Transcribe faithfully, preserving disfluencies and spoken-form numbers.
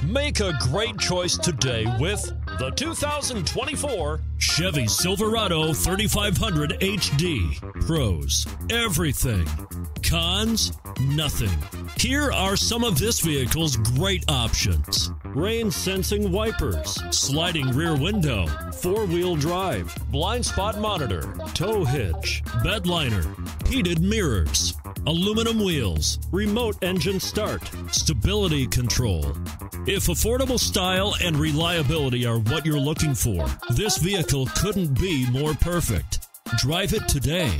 Make a great choice today with the two thousand twenty-four Chevy Silverado thirty-five hundred H D. Pros, everything. Cons, nothing. Here are some of this vehicle's great options: rain sensing wipers, sliding rear window, four-wheel drive, blind spot monitor, tow hitch, bed liner, heated mirrors, aluminum wheels, remote engine start, stability control. If affordable style and reliability are what you're looking for, this vehicle couldn't be more perfect. Drive it today.